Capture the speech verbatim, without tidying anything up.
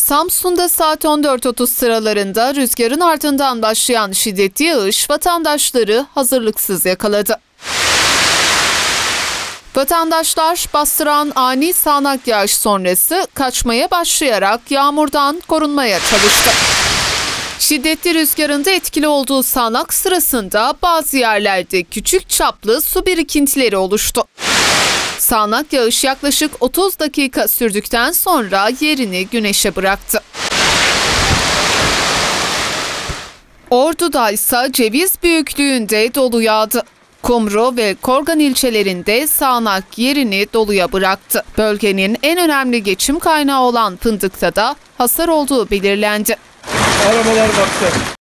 Samsun'da saat on dört otuz sıralarında rüzgarın ardından başlayan şiddetli yağış vatandaşları hazırlıksız yakaladı. Vatandaşlar bastıran ani sağanak yağış sonrası kaçmaya başlayarak yağmurdan korunmaya çalıştı. Şiddetli rüzgarın da etkili olduğu sağanak sırasında bazı yerlerde küçük çaplı su birikintileri oluştu. Sağanak yağış yaklaşık otuz dakika sürdükten sonra yerini güneşe bıraktı. Ordu'da ise ceviz büyüklüğünde dolu yağdı. Kumru ve Korgan ilçelerinde sağanak yerini doluya bıraktı. Bölgenin en önemli geçim kaynağı olan fındıkta da hasar olduğu belirlendi. Arabalar baktı.